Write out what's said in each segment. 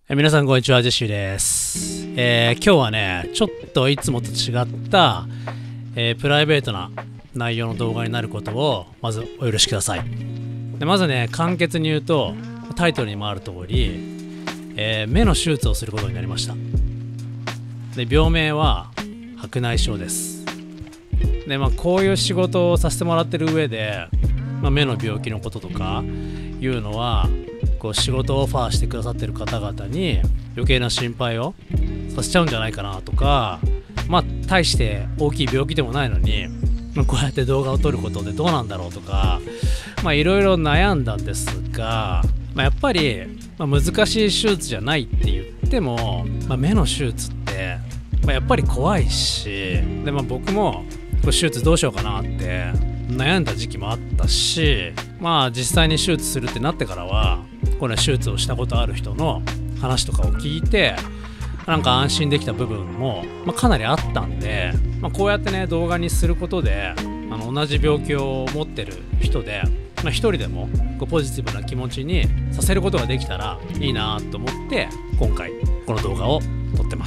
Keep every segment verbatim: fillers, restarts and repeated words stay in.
え皆さんこんにちは、ジェシーです。えー、今日はね、ちょっといつもと違った、えー、プライベートな内容の動画になることをまずお許しください。でまずね、簡潔に言うと、タイトルにもある通り、えー、目の手術をすることになりました。で病名は白内障です。で、まあ、こういう仕事をさせてもらってる上で、まあ、目の病気のこととかいうのはこう仕事をオファーしてくださってる方々に余計な心配をさせちゃうんじゃないかなとか、まあ大して大きい病気でもないのに、まあ、こうやって動画を撮ることでどうなんだろうとか、まあいろいろ悩んだんですが、まあ、やっぱり、まあ、難しい手術じゃないって言っても、まあ、目の手術って、まあ、やっぱり怖いし、で、まあ、僕もこう手術どうしようかなって悩んだ時期もあったし、まあ実際に手術するってなってからはこれ手術をしたことある人の話とかを聞いてなんか安心できた部分も、まあ、かなりあったんで、まあ、こうやってね動画にすることであの同じ病気を持ってる人で、まあ、一人でもこうポジティブな気持ちにさせることができたらいいなと思って今回この動画を撮ってます。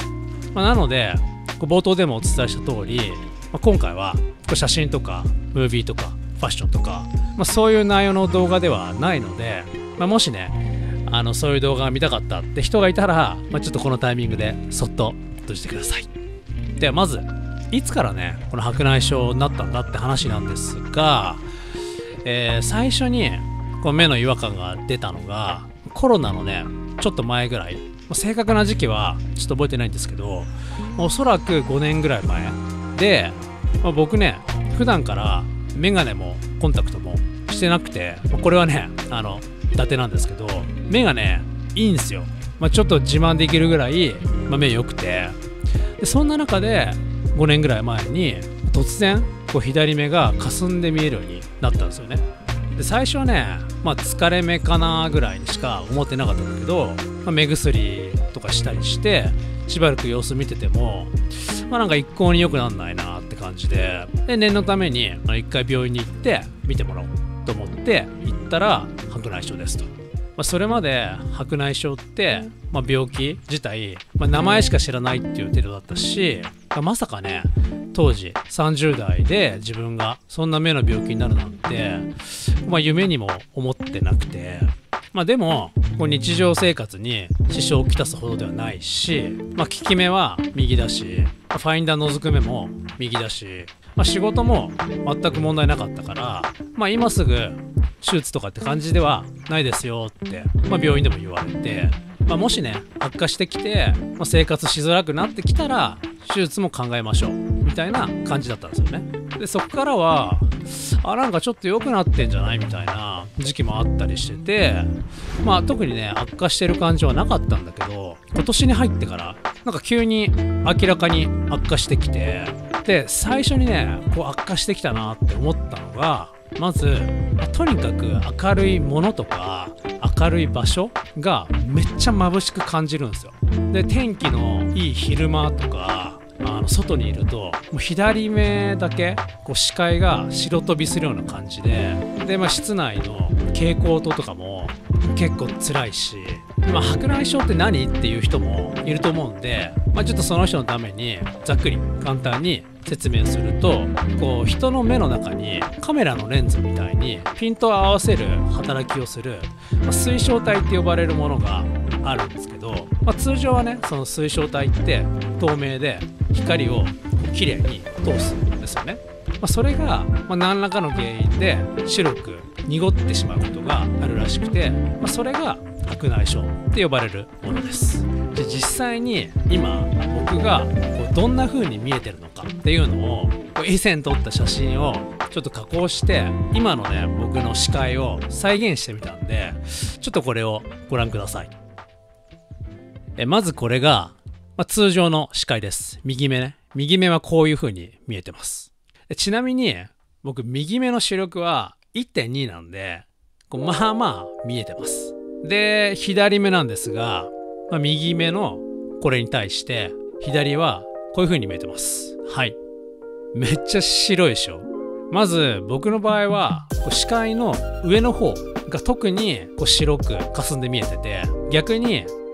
まあ、なのでこう冒頭でもお伝えした通り、まあ、今回はこう写真とかムービーとかファッションとか、まあ、そういう内容の動画ではないので、まあ、もしねあのそういう動画が見たかったって人がいたら、まあ、ちょっとこのタイミングでそっと閉じてください。ではまずいつからねこの白内障になったんだって話なんですが、えー、最初にこの目の違和感が出たのがコロナのねちょっと前ぐらい、正確な時期はちょっと覚えてないんですけど、おそらくごねんぐらい前で、まあ、僕ね普段からメガネもコンタクトもしてなくて、これはねあの伊達なんですけど、目がねいいんですよ。まあ、ちょっと自慢できるぐらい、まあ、目良くて、でそんな中でごねんぐらい前に突然こう左目が霞んで見えるようになったんですよね。で最初はね、まあ、疲れ目かなぐらいにしか思ってなかったんだけど、まあ、目薬とかしたりしてしばらく様子見てても、まあ、なんか一向に良くなんないなって感じで、で念のために一回病院に行って見てもらおうと思って行ったら白内障ですと。まあ、それまで白内障って、まあ、病気自体、まあ、名前しか知らないっていう程度だったし、まさかね当時さんじゅう代で自分がそんな目の病気になるなんて、まあ、夢にも思ってなくて、まあ、でもこう日常生活に支障をきたすほどではないし、まあ、利き目は右だし、ファインダー覗く目も右だし、まあ、仕事も全く問題なかったから、まあ、今すぐ手術とかって感じではないですよって、まあ、病院でも言われて、まあ、もしね悪化してきて、まあ、生活しづらくなってきたら手術も考えましょうみたいな感じだったんですよね。でそこからはあなんかちょっと良くなってんじゃないみたいな時期もあったりしてて、まあ特にね悪化してる感じはなかったんだけど、今年に入ってからなんか急に明らかに悪化してきて、で最初にねこう悪化してきたなって思ったのが、まずとにかく明るいものとか明るい場所がめっちゃ眩しく感じるんですよ。で天気のいい昼間とかあの外にいるともう左目だけこう視界が白飛びするような感じで、で、まあ、室内の蛍光灯とかも結構辛いし、まあ、白内障って何っていう人もいると思うんで、まあ、ちょっとその人のためにざっくり簡単に説明すると、こう人の目の中にカメラのレンズみたいにピントを合わせる働きをする、まあ、水晶体って呼ばれるものがあるんですけど、まあ、通常はねその水晶体って透明で光をきれいに通すんですよね。まあ、それが、まあ、何らかの原因で白く濁ってしまうことがあるらしくて、まあ、それが白内障って呼ばれるものです。で実際に今僕がこうどんな風に見えてるのかっていうのをこう以前撮った写真をちょっと加工して今のね僕の視界を再現してみたんで、ちょっとこれをご覧ください。えまずこれが、まあ、通常の視界です。右目ね。右目はこういう風に見えてます。ちなみに僕右目の視力は いってんに なんでこうまあまあ見えてます。で左目なんですが、まあ、右目のこれに対して左はこういう風に見えてます。はい、めっちゃ白いでしょ。まず僕の場合はこう視界の上の方が特にこう白く霞んで見えてて、逆に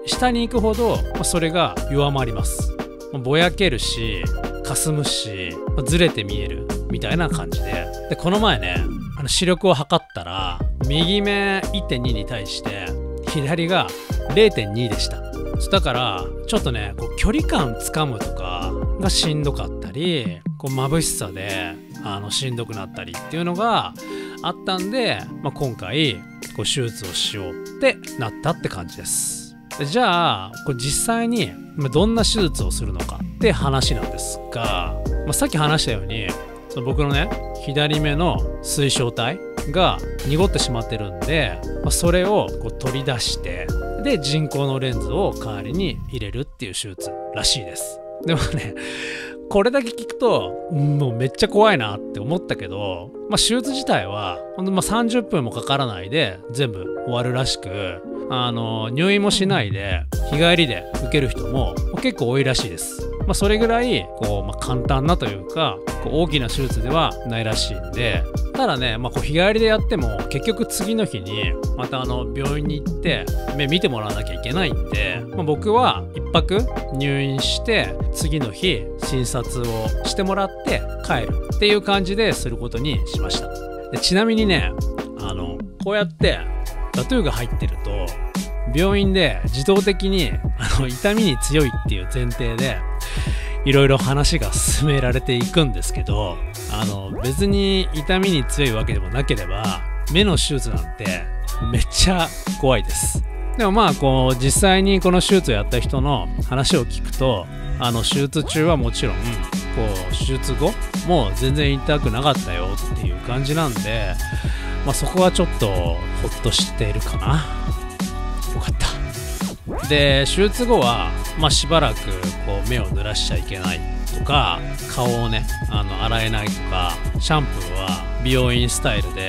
下に行くほど、まあ、それが弱まります。まあ、ぼやけるし霞むし、まあ、ずれて見えるみたいな感じで、でこの前ねあの視力を測ったら右目 いってんに に対して左が れいてんに でした。だからちょっとねこう距離感つかむとかがしんどかったり、こう眩しさであのしんどくなったりっていうのがあったんで、まあ、今回こう手術をしようってなったって感じです。じゃあこれ実際にどんな手術をするのかって話なんですが、まあ、さっき話したようにその僕のね左目の水晶体が濁ってしまってるんで、まあ、それをこう取り出してで人工のレンズを代わりに入れるっていう手術らしいです。でもねこれだけ聞くともうめっちゃ怖いなって思ったけど、まあ、手術自体はほんとまあさんじゅっぷんもかからないで全部終わるらしく、あの入院もしないで日帰りで受ける人も結構多いらしいです。まあ、それぐらいこう、まあ、簡単なというかこう大きな手術ではないらしいんで、ただね、まあ、こう日帰りでやっても結局次の日にまたあの病院に行って目見てもらわなきゃいけないんで、まあ、僕はいっぱく入院して次の日診察をしてもらって帰るっていう感じですることにしました。でちなみにねあのこうやってタトゥーが入ってると病院で自動的にあの痛みに強いっていう前提でいろいろ話が進められていくんですけど、あの別に痛みに強いわけでもなければ目の手術なんてめっちゃ怖いです。でもまあこう実際にこの手術をやった人の話を聞くと、あの手術中はもちろんこう手術後もう全然痛くなかったよっていう感じなんで、まあ、そこはちょっとほっとしているかな。よかった。で手術後は、まあ、しばらくこう目を濡らしちゃいけないとか顔をねあの洗えないとか、シャンプーは美容院スタイルで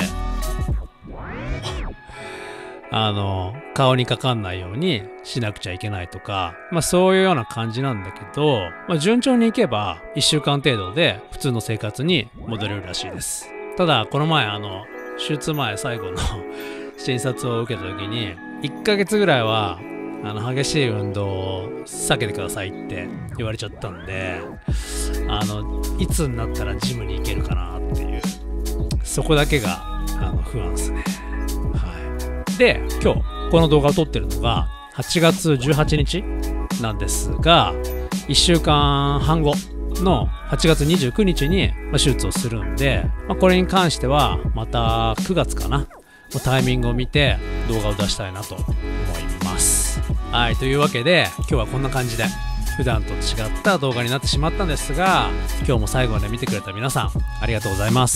あの顔にかかんないようにしなくちゃいけないとか、まあ、そういうような感じなんだけど、まあ、順調にいけばいっしゅうかん程度で普通の生活に戻れるらしいです。ただこの前あの手術前最後の診察を受けた時にいっかげつぐらいはあの激しい運動を避けてくださいって言われちゃったんで、あのいつになったらジムに行けるかなっていう、そこだけがあの不安ですね。はい、で今日この動画を撮ってるのがはちがつじゅうはちにちなんですが、いっしゅうかんはんごのはちがつにじゅうくにちに手術をするんで、まあ、これに関してはまたくがつかなタイミングを見て動画を出したいなと思います。はい、というわけで今日はこんな感じで普段と違った動画になってしまったんですが、今日も最後まで見てくれた皆さんありがとうございます。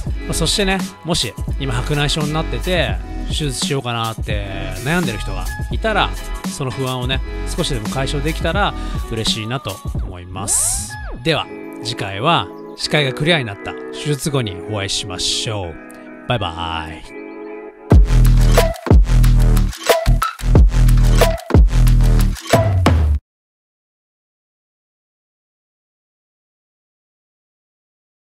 まあ、そしてね、もし今白内障になってて手術しようかなって悩んでる人がいたら、その不安をね少しでも解消できたら嬉しいなと思います。では次回は視界がクリアになった手術後にお会いしましょう。バイバイ。